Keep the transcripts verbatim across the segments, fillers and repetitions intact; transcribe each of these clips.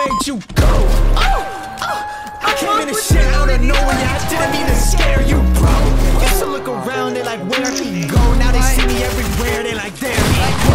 where'd you go? Oh, oh, I came in and shit out of nowhere, I didn't mean to scare you, bro. Used to look around, they like, where'd he go? Now they see me everywhere, they like, there he go.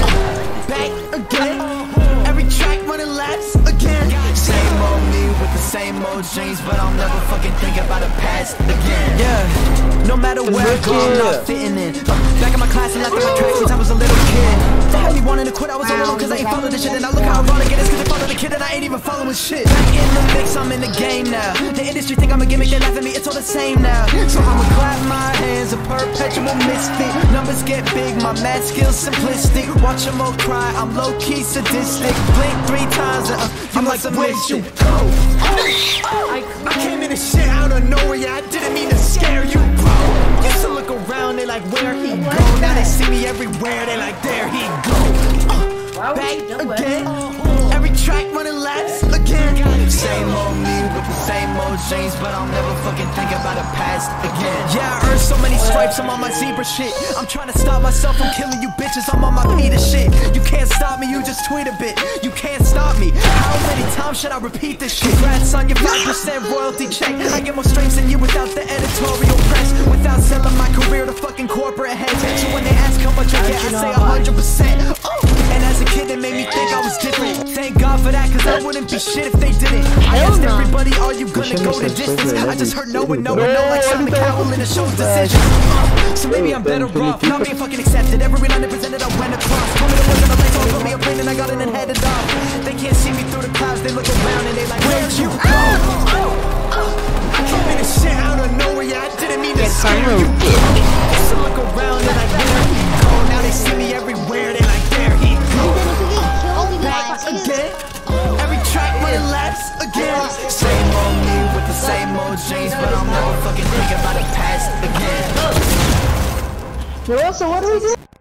Back again, every track running laps again. Same old me with the same old dreams, but I'll never fucking think about the past again. Yeah, no matter where I go, I'm not fitting in. Back in my class and left in my track since I was a little kid. They had me wanting to quit, I was a little cause I ain't following this shit. And now look how ironic it is cause they follow the kid and I ain't even following shit. Back in the mix, I'm in the game now. The industry think I'm a gimmick, they laugh at me, it's all the same now. So I'ma clap my hands, a perpetual misfit. Numbers get big, my math skills simplistic. Watch them all cry, I'm low-key sadistic. Blink three times and uh, I'm like, where'd you go? Oh, oh, I came in and shit out of nowhere, yeah, I didn't mean to scare you, bro. Used to look around, they like, where he go? Now they see me everywhere, they like, there he go. Uh, back again, every track running laps again. Same old me with the same old dreams, but I'll never fucking think about the past again. Yeah, I earned so many stripes, I'm on my zebra shit. I'm trying to stop myself from killing you bitches, I'm on my Peter shit. You can't stop me, you just tweet a bit. You can't stop me, how many times should I repeat this shit? Congrats on your five percent royalty check. I get more streams than you without the editorial press, without selling my career to fucking corporate heads. So when they ask how much I get, I say one hundred percent. Oh, and as a kid it made me think I was different. Thank God for that, cause I wouldn't be shit if they didn't. I asked everybody, are you gonna go the distance? I just heard no and no and no, like Simon Cowell in the show's decision. uh, So maybe I'm better off not being fucking accepted. Every line I presented I went across. Told me there wasn't a light, so I put me a plane and I got it and headed off. They can't see me through the clouds, they look around and they like, where'd you go? Oh, oh, I came in and shit out of nowhere, yeah, I didn't mean to scare you. Used to look around and like, where'd he go? Now they see me everywhere, they like, there he go. Back again, every track running laps again. Same old me with the same old dreams, but I'll never fucking think about the past again. Yo, so what do we do?